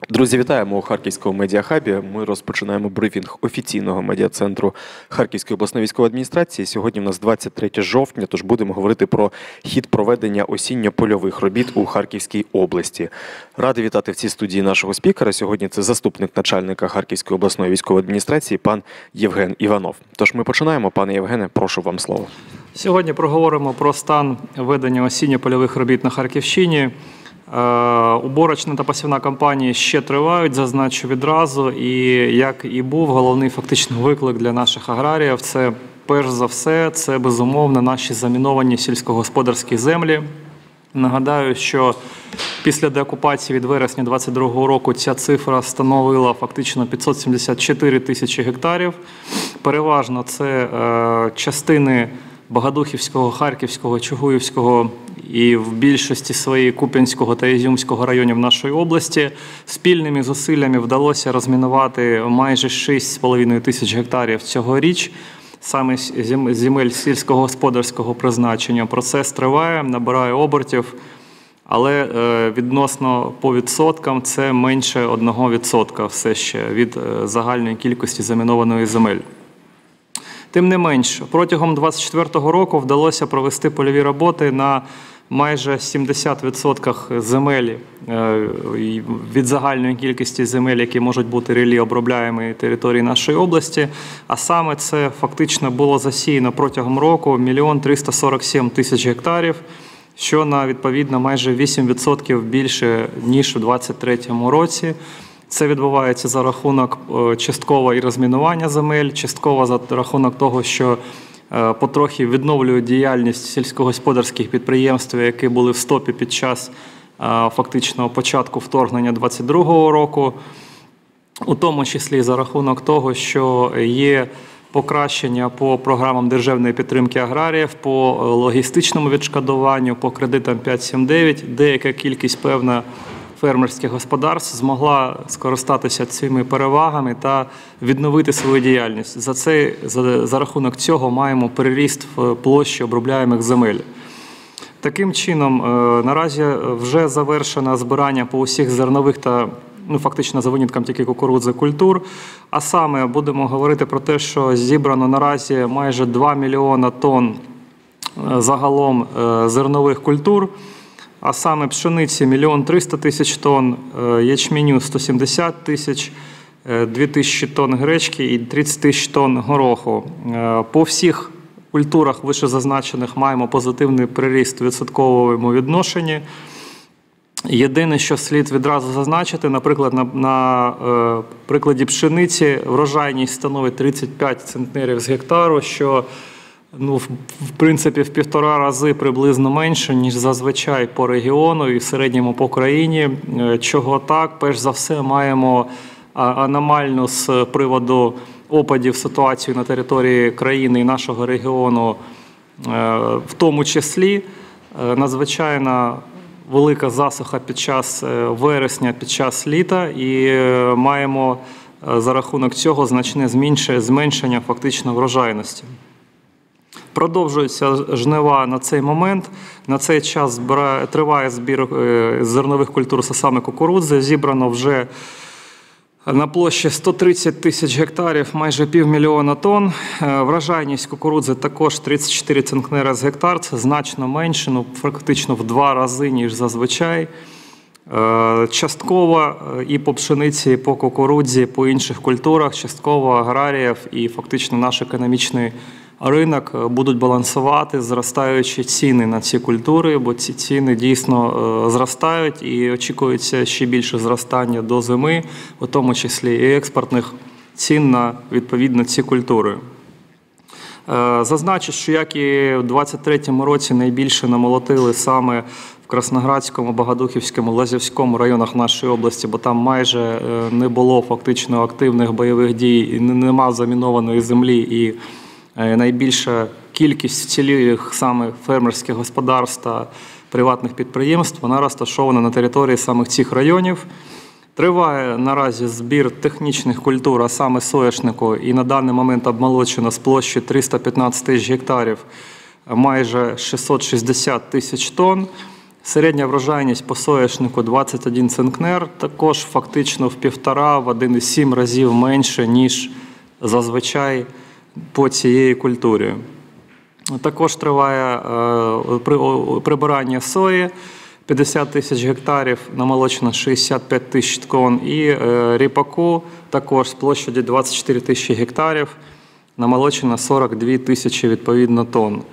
Друзі, вітаємо у Харківському медіахабі. Ми розпочинаємо брифінг офіційного медіа-центру Харківської обласної військової адміністрації. Сьогодні у нас 23 жовтня, тож будемо говорити про хід проведення осінньо-польових робіт у Харківській області. Радий вітати в цій студії нашого спікера. Сьогодні це заступник начальника Харківської обласної військової адміністрації пан Євген Іванов. Тож ми починаємо. Пане Євгене, прошу вам слово. Сьогодні проговоримо про стан ведення осінньо-польових робіт на Харківщині. Уборочна та посівна кампанії ще тривають, зазначу відразу, і як і був головний фактично виклик для наших аграріїв, це перш за все, це безумовно наші заміновані сільськогосподарські землі. Нагадаю, що після деокупації від вересня 2022 року ця цифра становила фактично 574 тисячі гектарів. Переважно це частини Богодухівського, Харківського, Чугуївського і в більшості своєї Куп'янського та Ізюмського районів нашої області. Спільними зусиллями вдалося розмінувати майже 6,5 тисяч гектарів цьогоріч, саме земель сільськогосподарського призначення. Процес триває, набирає обертів, але відносно по відсоткам це менше 1% все ще від загальної кількості замінованої земель. Тим не менш, протягом 2024 року вдалося провести польові роботи на майже 70% земель від загальної кількості земель, які можуть бути ріллі обробляємої території нашої області. А саме це фактично було засіяно протягом року 1 347 000 гектарів, що на відповідно майже 8% більше, ніж у 2023 році. Це відбувається за рахунок частково і розмінування земель, частково за рахунок того, що потрохи відновлюють діяльність сільськогосподарських підприємств, які були в стопі під час фактичного початку вторгнення 2022 року, у тому числі за рахунок того, що є покращення по програмам державної підтримки аграріїв, по логістичному відшкодуванню, по кредитам 5.7.9, деяка кількість певна фермерських господарств змогла скористатися цими перевагами та відновити свою діяльність. За рахунок цього маємо переріст в площі обробляємих земель. Таким чином, наразі вже завершено збирання по усіх зернових та, фактично за винятком тільки кукурудзи культур. А саме будемо говорити про те, що зібрано наразі майже 2 мільйона тонн загалом зернових культур. А саме пшениці 1 300 000 тонн, ячменю 170 тисяч, 2 тисячі тонн гречки і 30 тисяч тонн гороху. По всіх культурах вищезазначених маємо позитивний приріст у відсотковому відношенні. Єдине, що слід відразу зазначити, наприклад, на прикладі пшениці врожайність становить 35 центнерів з гектару, що в принципі, в 1,5 рази приблизно менше, ніж зазвичай по регіону і в середньому по країні. Чого так? Перш за все, маємо аномальну з приводу опадів ситуацію на території країни і нашого регіону, в тому числі надзвичайно велика засуха під час вересня, під час літа, і маємо за рахунок цього значне зменшення фактично врожайності. Продовжуються жнива на цей момент. На цей час триває збір зернових культур, саме кукурудзи. Зібрано вже на площі 130 тисяч гектарів, майже 500 000 тонн. Врожайність кукурудзи також 34 центнери з гектар. Це значно менше, фактично в 2 рази, ніж зазвичай. Частково і по пшениці, і по кукурудзі, по інших культурах, частково аграріїв і фактично наш економічний ринок будуть балансувати зростаючі ціни на ці культури, бо ці ціни дійсно зростають і очікується ще більше зростання до зими, у тому числі і експортних цін на відповідно ці культури. Зазначу, що як і в 2023 році найбільше намолотили саме в Красноградському, Богодухівському, Лозівському районах нашої області, бо там майже не було фактично активних бойових дій, і нема замінованої землі, і найбільша кількість вцілілих саме фермерських господарств та приватних підприємств, вона розташована на території саме цих районів. Триває наразі збір технічних культур, а саме соняшнику, і на даний момент обмолочено з площі 315 тисяч гектарів майже 660 тисяч тонн. Середня врожайність по соняшнику 21 центнер, також фактично в 1,5–1,7 разів менше, ніж зазвичай по цієї культурі. Також триває прибирання сої, 50 тисяч гектарів, намолочено 65 тисяч тонн, і ріпаку також з площаді 24 тисячі гектарів, намолочено 42 тисячі відповідно тонн.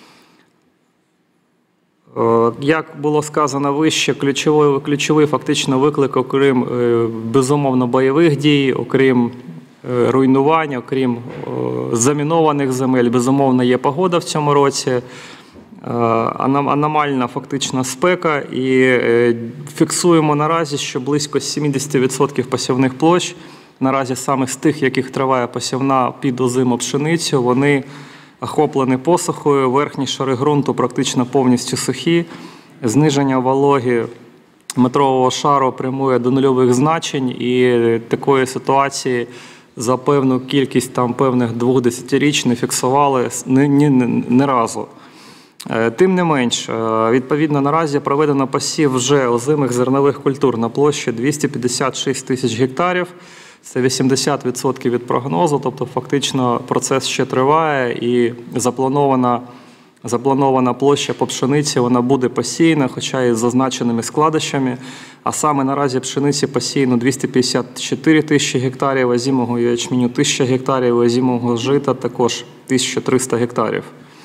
Як було сказано вище, ключовий фактично виклик, окрім безумовно бойових дій, окрім руйнувань, окрім замінованих земель, безумовно є погода в цьому році, аномальна фактично спека, і фіксуємо наразі, що близько 70% посівних площ, наразі саме з тих, яких триває посівна під озиму пшеницю, вони охоплені посухою, верхні шари ґрунту практично повністю сухі, зниження вологи метрового шару прямує до нульових значень, і такої ситуації за певну кількість певних 2 десятиріч не фіксували ні разу. Тим не менш, відповідно, наразі проведено посів вже озимих зернових культур на площі 256 тисяч гектарів. Це 80% від прогнозу, тобто фактично процес ще триває, і запланована площа по пшениці, вона буде посіяна, хоча і з зазначеними складищами. А саме наразі пшениці посіяно 254 тисячі гектарів, озимого ячменю 1000 гектарів, озимого жита також 1300 гектарів.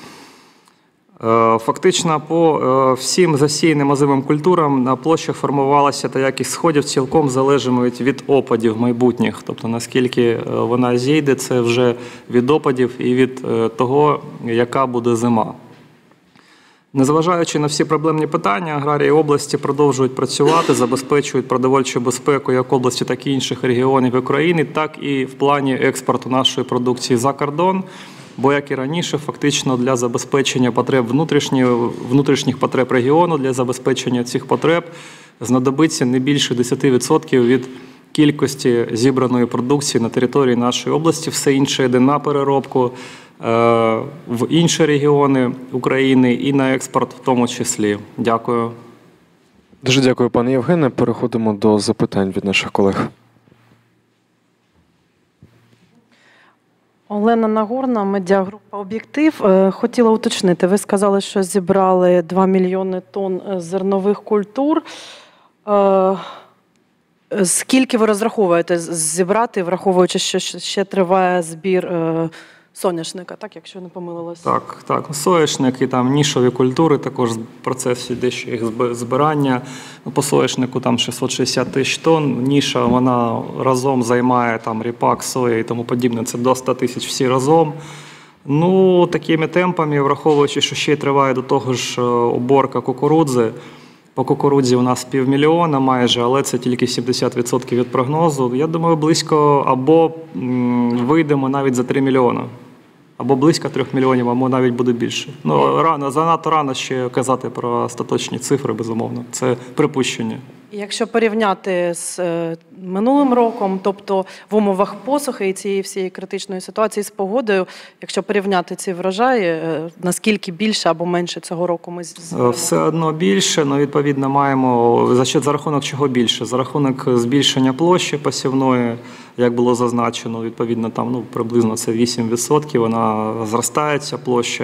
Фактично по всім засіяним озимим культурам на площах формувалася та якість сходів цілком залежатимуть від опадів майбутніх. Тобто наскільки вона зійде, це вже від опадів і від того, яка буде зима. Незважаючи на всі проблемні питання, аграрії області продовжують працювати, забезпечують продовольчу безпеку як області, так і інших регіонів України, так і в плані експорту нашої продукції за кордон. Бо, як і раніше, фактично для забезпечення потреб внутрішніх потреб регіону, для забезпечення цих потреб знадобиться не більше 10% від кількості зібраної продукції на території нашої області. Все інше йде на переробку в інші регіони України і на експорт в тому числі. Дякую. Дуже дякую, пане Євгене. Переходимо до запитань від наших колег. Олена Нагорна, медіагрупа «Об'єктив». Хотіла уточнити, ви сказали, що зібрали 2 мільйони тонн зернових культур. Скільки ви розраховуєте зібрати, враховуючи, що ще триває збір соняшника, так, якщо не помилилася? Так. Соняшник і нішові культури, також процес іде ще їх збирання. По соняшнику 660 тисяч тонн, ніша вона разом займає ріпак, соя і тому подібне, це до 100 тисяч всі разом. Такими темпами, враховуючи, що ще триває до того ж уборка кукурудзи. По кукурудзі у нас 500 000 майже, але це тільки 70% від прогнозу. Я думаю, близько або вийдемо навіть за 3 мільйони, або близько 3 мільйонів, або навіть буде більше. Занадто рано ще казати про остаточні цифри, безумовно. Це припущення. Якщо порівняти з минулим роком, тобто в умовах посухи і цієї всієї критичної ситуації з погодою, якщо порівняти ці врожаї, наскільки більше або менше цього року ми зберемо? Все одно більше, але відповідно маємо, за рахунок чого більше? За рахунок збільшення площі посівної, як було зазначено, відповідно приблизно це 8%, вона зростає ця площа.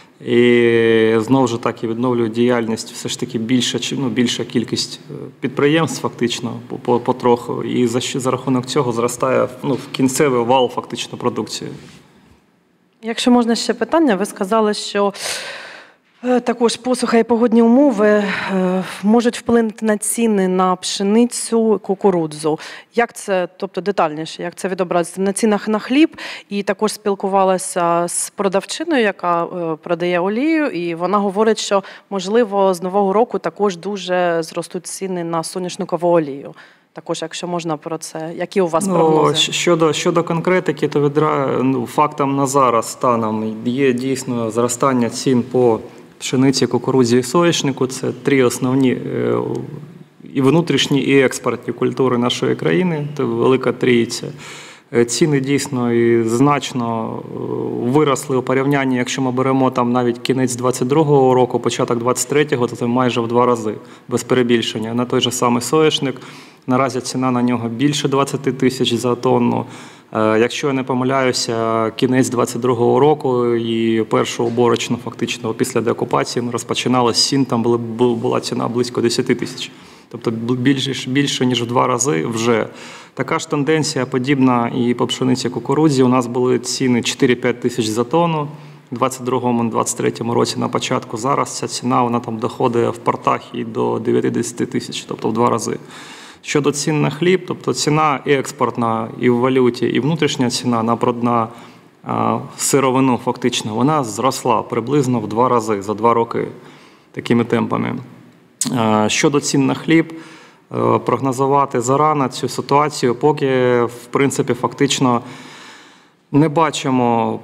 І знову ж таки відновлюють діяльність все ж таки більша кількість підприємств фактично потроху. І за рахунок цього зростає кінцевий вал фактично продукції. Якщо можна ще питання, ви сказали, що також посуха і погодні умови можуть вплинути на ціни на пшеницю, кукурудзу. Як це, тобто детальніше, як це відобразиться на цінах на хліб? І також спілкувалася з продавчиною, яка продає олію, і вона говорить, що, можливо, з нового року також дуже зростуть ціни на соняшникову олію. Також, якщо можна про це, які у вас прогнози? Щодо конкретики, то фактом на зараз станом є дійсно зростання цін по пшениці, кукурудзі і соняшнику. Це 3 основні і внутрішні, і експортні культури нашої країни, це велика трійця. Ціни дійсно і значно виросли у порівнянні, якщо ми беремо там навіть кінець 22-го року, початок 23-го, то це майже в 2 рази, без перебільшення. На той же самий соняшник, наразі ціна на нього більше 20 тисяч за тонну. Якщо я не помиляюся, кінець 22-го року і першу уборочну фактично після деокупації ми розпочинали з цін, там була ціна близько 10 тисяч. Тобто більше, ніж в 2 рази вже. Така ж тенденція подібна і по пшениці кукурудзі. У нас були ціни 4-5 тисяч за тонну у 22-23 році на початку. Зараз ця ціна вона там доходить в портах і до 9-10 тисяч, тобто в 2 рази. Щодо цін на хліб, тобто ціна експортна і в валюті, і внутрішня ціна на сировину фактично, вона зросла приблизно в 2 рази за 2 роки такими темпами. Щодо цін на хліб, прогнозувати зарано цю ситуацію, поки, в принципі, фактично не бачимо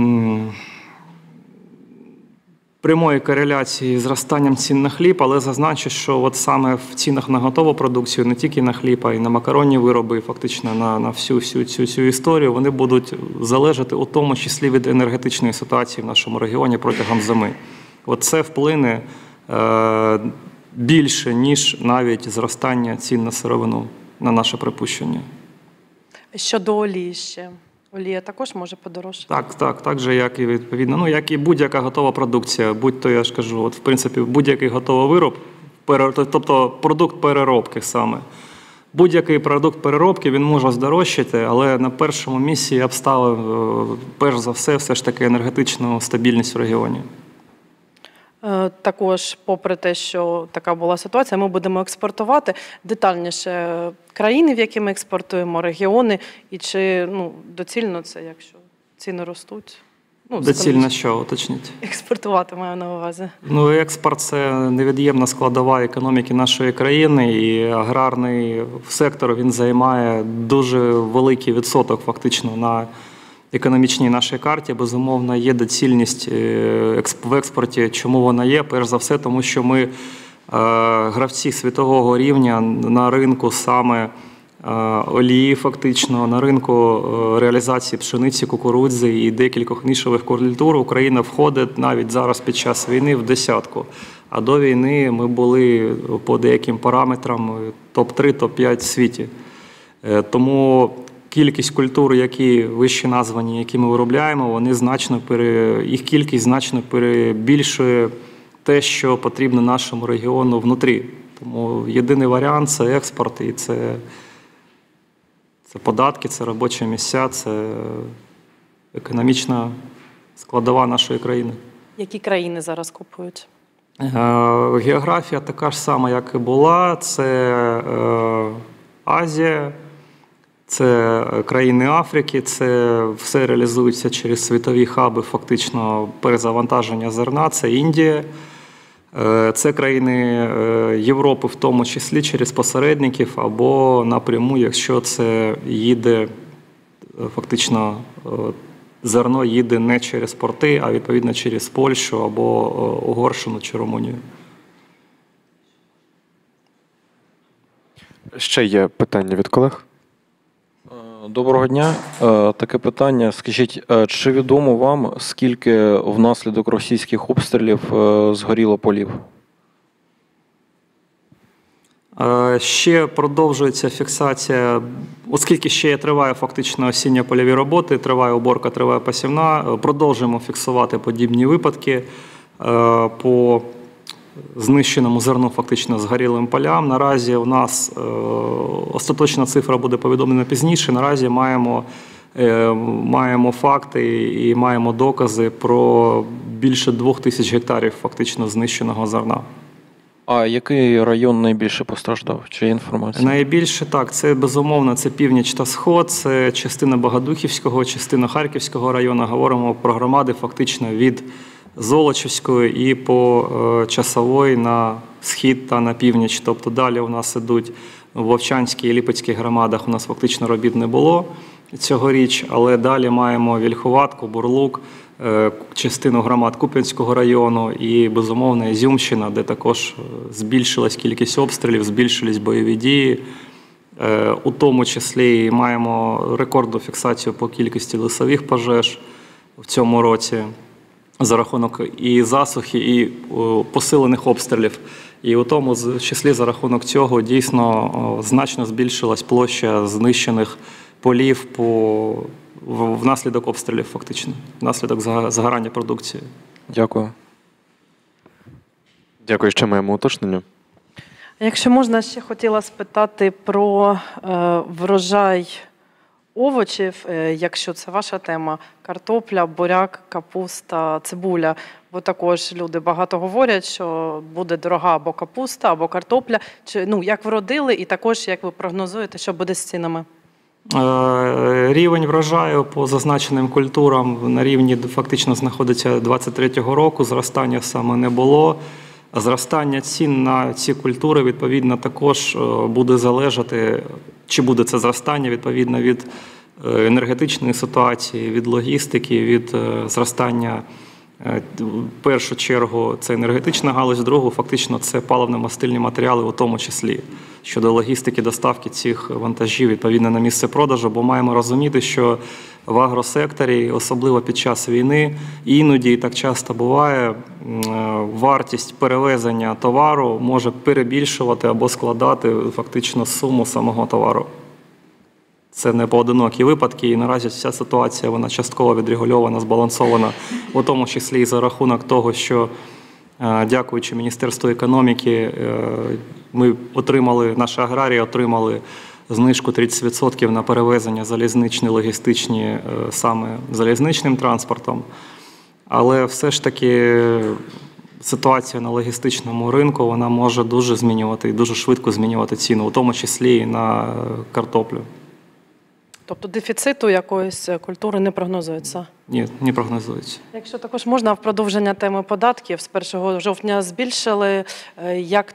прямої кореляції з зростанням цін на хліб, але зазначу, що от саме в цінах на готову продукцію, не тільки на хліб, а й на макаронні вироби, фактично на всю цю історію, вони будуть залежати у тому числі від енергетичної ситуації в нашому регіоні протягом зими. От це вплине більше, ніж навіть зростання цін на сировину, на наше припущення. Щодо олії ще. Олія також може подорожчати? Так же, як і відповідно, як і будь-яка готова продукція, будь-то, я ж кажу, в принципі, будь-який готовий вироб, тобто продукт переробки саме. Будь-який продукт переробки, він може здорожчати, але на першому місці я б ставив, перш за все ж таки енергетичну стабільність в регіоні. Також, попри те, що така була ситуація, ми будемо експортувати детальніше країни, в які ми експортуємо, регіони, і чи доцільно це, якщо ціни ростуть? Доцільно що, уточніть? Експортувати маю на увазі. Експорт – це невід'ємна складова економіки нашої країни, і аграрний сектор, він займає дуже великий відсоток фактично на економічній нашій карті. Безумовно, є доцільність в експорті. Чому вона є? Перш за все, тому що ми гравці світового рівня на ринку саме олії фактично, на ринку реалізації пшениці, кукурудзи і декількох нішових культур. Україна входить навіть зараз під час війни в десятку. А до війни ми були по деяким параметрам топ-3, топ-5 в світі. Тому кількість культур, які вище названі, які ми виробляємо, їх кількість значно перебільшує те, що потрібно нашому регіону внутрі. Тому єдиний варіант – це експорт, і це податки, це робочі місця, це економічна складова нашої країни. Які країни зараз купують? Географія така ж сама, як і була. Це Азія, це країни Африки, це все реалізується через світові хаби, фактично перезавантаження зерна, це Індія. Це країни Європи, в тому числі через посередників або напряму, якщо це їде, фактично зерно їде не через порти, а відповідно через Польщу або Угорщину чи Румунію. Ще є питання від колег? Доброго дня. Таке питання. Скажіть, чи відомо вам, скільки внаслідок російських обстрілів згоріло полів? Ще продовжується фіксація, оскільки ще триває фактично осінньо-польові роботи, триває уборка, триває посівна, продовжуємо фіксувати подібні випадки по знищеному зерну, фактично згорілим полям. Наразі у нас остаточна цифра буде повідомлена пізніше. Наразі маємо факти і маємо докази про більше 2000 гектарів фактично знищеного зерна. А який район найбільше постраждав? Чи є інформація? Найбільше, так, це безумовно, це північ та сход, це частина Богодухівського, частина Харківського району. Говоримо про громади фактично від Золочівської і по Часової на схід та на північ. Тобто далі у нас ідуть в Вовчанській і Липецькій громадах, у нас фактично робіт не було цьогоріч, але далі маємо Вільховатку, Бурлук, частину громад Куп'янського району і, безумовно, Ізюмщина, де також збільшилась кількість обстрілів, збільшились бойові дії. У тому числі маємо рекордну фіксацію по кількості лісових пожеж в цьому році за рахунок і засухи, і посилених обстрілів. І у тому числі за рахунок цього дійсно значно збільшилась площа знищених полів внаслідок обстрілів, фактично, внаслідок загорання продукції. Дякую. Дякую, ще маємо уточнення. Якщо можна, ще хотіла спитати про врожай овочів, якщо це ваша тема, картопля, буряк, капуста, цибуля. Бо також люди багато говорять, що буде дорога або капуста, або картопля. Як вродили, і також як ви прогнозуєте, що буде з цінами? Рівень врожаю по зазначеним культурам на рівні фактично знаходиться 23-го року, зростання саме не було. Зростання цін на ці культури, відповідно, також буде залежати, чи буде це зростання, відповідно, від енергетичної ситуації, від логістики, від зростання, в першу чергу, це енергетична галузь, в другу, фактично, це паливно-мастильні матеріали у тому числі, щодо логістики доставки цих вантажів, відповідно, на місце продажу, бо маємо розуміти, що в агросекторі, особливо під час війни, іноді, і так часто буває, вартість перевезення товару може перебільшувати або складати фактично суму самого товару. Це не поодинокі випадки, і наразі ця ситуація вона частково відрегульована, збалансована, у тому числі і за рахунок того, що, дякуючи Міністерству економіки, ми отримали, наші аграрії отримали знижку 30% на перевезення залізничні, логістичні, саме залізничним транспортом. Але все ж таки ситуація на логістичному ринку, вона може дуже змінювати і дуже швидко змінювати ціну, у тому числі і на картоплю. Тобто дефіциту якоїсь культури не прогнозується? Ні, не прогнозується. Якщо також можна, в продовження теми податків, з 1 жовтня збільшили, як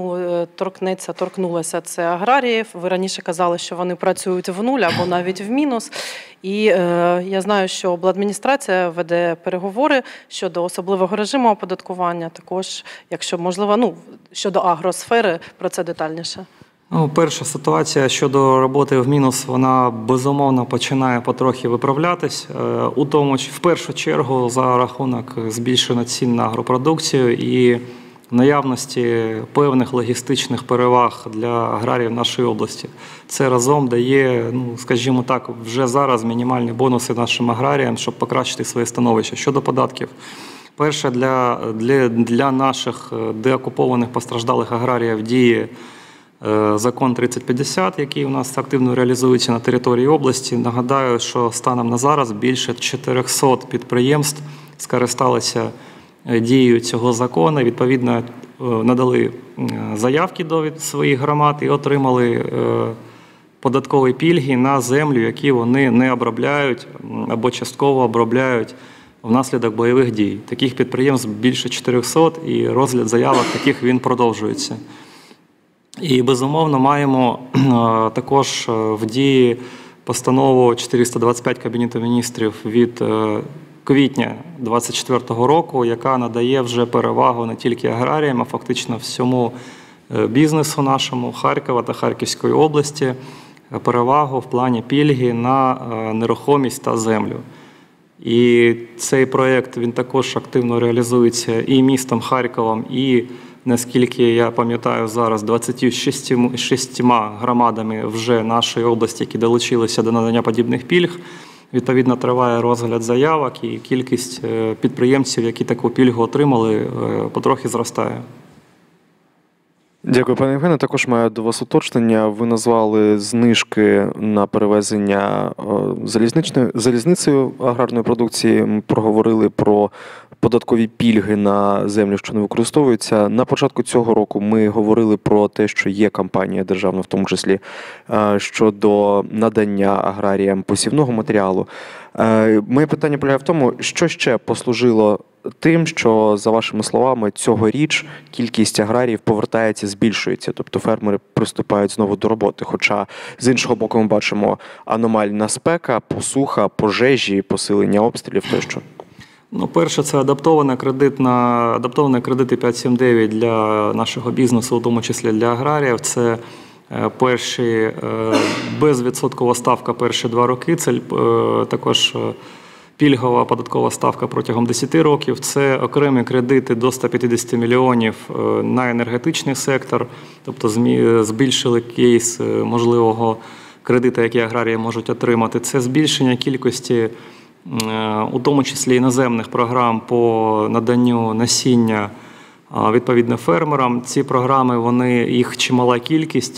торкнулося це аграріїв. Ви раніше казали, що вони працюють в нуль або навіть в мінус. І я знаю, що обладміністрація веде переговори щодо особливого режиму оподаткування, також, якщо можливо, щодо агросфери, про це детальніше. Перша ситуація щодо роботи в мінус, вона безумовно починає потрохи виправлятись. У тому, в першу чергу, за рахунок збільшення цін на агропродукцію і наявності певних логістичних переваг для аграріїв нашої області. Це разом дає, скажімо так, вже зараз мінімальні бонуси нашим аграріям, щоб покращити своє становище. Щодо податків. Перше, для наших деокупованих постраждалих аграріїв діє закон 3050, який у нас активно реалізується на території області. Нагадаю, що станом на зараз більше 400 підприємств скористалися дією цього закону, відповідно надали заявки до своїх громад і отримали податкові пільги на землю, які вони не обробляють або частково обробляють внаслідок бойових дій. Таких підприємств більше 400 і розгляд заявок таких він продовжується. І, безумовно, маємо також в дії постанову 425 Кабінету міністрів від квітня 2024 року, яка надає вже перевагу не тільки аграріям, а фактично всьому бізнесу нашому Харкова та Харківської області, перевагу в плані пільги на нерухомість та землю. І цей проєкт, він також активно реалізується і містом Харковом, і, наскільки я пам'ятаю, зараз 26 громадами вже нашої області, які долучилися до надання подібних пільг. Відповідно, триває розгляд заявок, і кількість підприємців, які таку пільгу отримали, потрохи зростає. Дякую, пане Євгене. Також маю до вас уточнення. Ви назвали знижки на перевезення залізницею аграрної продукції. Ми проговорили про податкові пільги на землю, що не використовуються. На початку цього року ми говорили про те, що є кампанія державна, в тому числі щодо надання аграріям посівного матеріалу. Моє питання полягає в тому, що ще послужило тим, що, за вашими словами, цьогоріч кількість аграріїв повертається, збільшується, тобто фермери приступають знову до роботи. Хоча, з іншого боку, ми бачимо аномальна спека, посуха, пожежі, посилення обстрілів тощо. Перше, це адаптований кредити 5.7.9 для нашого бізнесу, у тому числі для аграріїв. Це Перші безвідсоткова ставка перші 2 роки, це також пільгова податкова ставка протягом 10 років, це окремі кредити до 150 мільйонів на енергетичний сектор, тобто збільшили кейс можливого кредиту, який аграрії можуть отримати. Це збільшення кількості, у тому числі іноземних програм по наданню насіння відповідно фермерам. Ці програми, їх чимала кількість,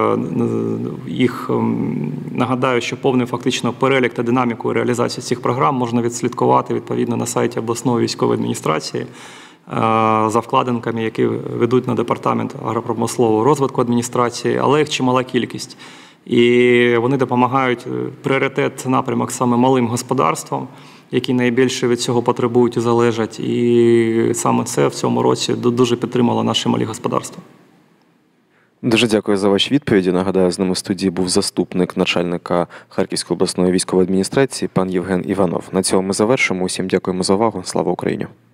нагадаю, що повний фактично перелік та динаміку реалізації цих програм можна відслідкувати відповідно на сайті обласної військової адміністрації за вкладинками, які ведуть на департамент агропромислового розвитку адміністрації, але їх чимала кількість. І вони допомагають, пріоритет – це напрямок саме малим господарствам, які найбільше від цього потребують і залежать. І саме це в цьому році дуже підтримало наші малі господарства. Дуже дякую за ваші відповіді. Нагадаю, з нами в студії був заступник начальника Харківської обласної військової адміністрації пан Євген Іванов. На цьому ми завершимо. Усім дякуємо за увагу. Слава Україні!